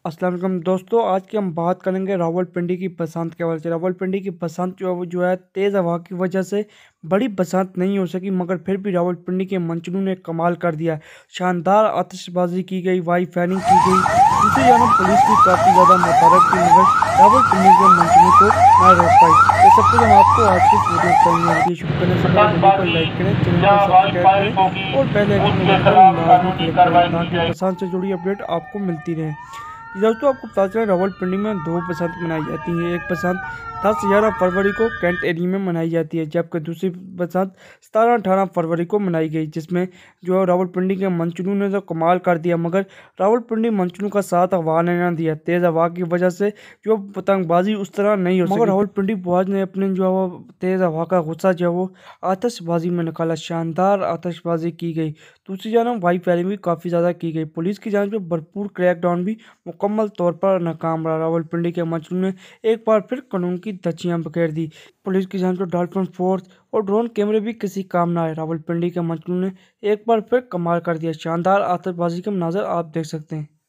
अस्सलाम वालेकुम दोस्तों, आज की हम बात करेंगे रावलपिंडी की बसंत के हवाले से। रावलपिंडी की बसंत जो है तेज़ हवा की वजह से बड़ी बसंत नहीं हो सकी, मगर फिर भी रावलपिंडी के मंचलू ने कमाल कर दिया। शानदार आतिशबाजी की गई, वाई फायरिंग की गई। दूसरी जानब पुलिस भी काफ़ी ज़्यादा मुतहरक थी, मगर रावलपिंडी के मंचलू को ना रोक पाई। ये सब कुछ हम आपको आज की वीडियो करेंगे। वीडियो शुरू करने से पहले वीडियो को लाइक करें, चैनल को सब्सक्राइब करें और बेल आइकन को लाजमी क्लिक करें ताकि बसंत से जुड़ी अपडेट आपको मिलती रहे। जी दोस्तों, आपको पता चला रावलपिंडी में दो बसंत मनाई जाती है। एक बसंत 10-11 फरवरी को कैंट एरिया में मनाई जाती है, जबकि दूसरी बसंत 17-18 फरवरी को मनाई गई, जिसमें जो है रावलपिंडी के मंचलू ने तो कमाल कर दिया। मगर रावलपिंडी मंचलू का साथ हवा ने ना दिया। तेज़ हवा की वजह से जो पतंगबाजी उस तरह नहीं हो सकी, मगर रावलपिंडी फौज ने अपने जो है वो तेज़ हवा का गुस्सा जो है वो आतिशबाजी में निकाला। शानदार आतिशबाजी की गई। दूसरी जानब वाई फायरिंग भी काफ़ी ज़्यादा की गई। पुलिस की जांच में भरपूर क्रैकडाउन भी मुकम्मल तौर पर नाकाम रहा। रावलपिंडी के मंचलू ने एक बार फिर कानून की धज्जियां बिखेर दी। पुलिस की जांच में डॉल्फिन फोर्स और ड्रोन कैमरे भी किसी काम न आए। रावलपिंडी के मंचलू ने एक बार फिर कमाल कर दिया। शानदार आतिशबाजी के मनाज़र आप देख सकते हैं।